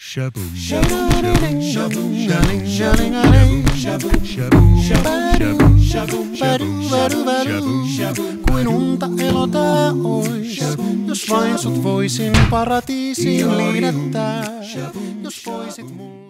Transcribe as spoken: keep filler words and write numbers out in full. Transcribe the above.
Kuin unta elo tää ois, jos vain sut voisin paratiisiin liidettää, jos voisit mun